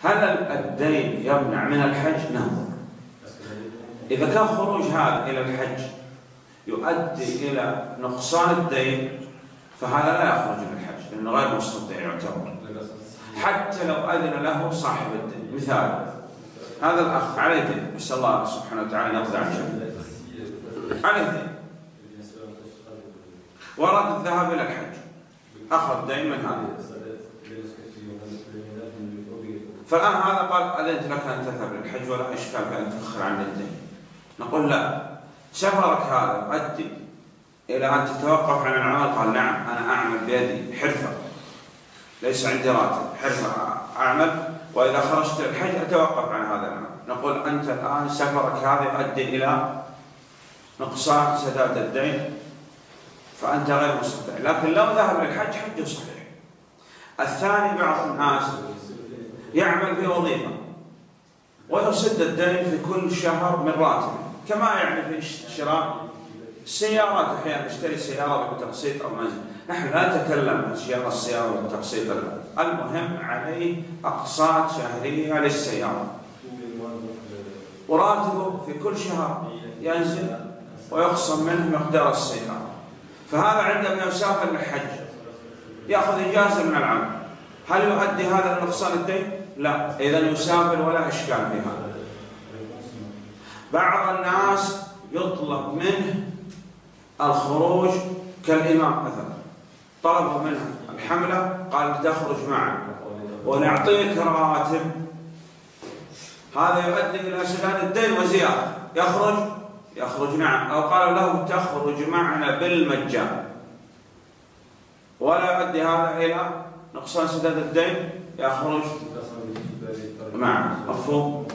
هل الدين يمنع من الحج؟ ننظر. إذا كان خروج هذا إلى الحج يؤدي إلى نقصان الدين فهذا لا يخرج من الحج لأنه غير مستطيع يعتبر، حتى لو أذن له صاحب الدين. مثال، هذا الأخ عليه دين، نسأل الله سبحانه وتعالى يقضي عن شأنه، عليه دين وأراد الذهاب إلى الحج، أخذ دين من هذا، فالآن هذا قال أذنت لك أن تذهب للحج ولا إشكال أن تؤخر عن الدين. نقول لا، سفرك هذا يؤدي إلى أن تتوقف عن العمل؟ قال نعم، أنا أعمل بيدي حرفة، ليس عندي راتب، حرفة أعمل، وإذا خرجت للحج أتوقف عن هذا العمل. نقول أنت الآن سفرك هذا يؤدي إلى نقصان سداد الدين فأنت غير مستطيع، لكن لو ذهب للحج حجه صحيح. الثاني، بعض الناس يعمل في وظيفة ويسد الدين في كل شهر من راتبه، كما يعني في شراء السيارات، أحيانا يشتري سيارة بالتقسيط أو منزل. نحن لا نتكلم عن شراء السيارة بالتقسيط، المهم عليه أقساط شهرية للسيارة وراتبه في كل شهر ينزل ويخصم منه مقدار السيارة، فهذا عندما يسافر للحج يأخذ إجازة من العمل، هل يؤدي هذا لنقصان الدين؟ لا، إذا يسافر ولا إشكال في هذا. بعض الناس يطلب منه الخروج كالإمام مثلا، طلبوا منه الحملة قال تخرج معنا ونعطيك راتب، هذا يؤدي إلى سداد الدين وزيادة، يخرج نعم، أو قالوا له تخرج معنا بالمجان، ولا يؤدي هذا إلى نقصان سداد الدين، يخرج معنا. مفهوم؟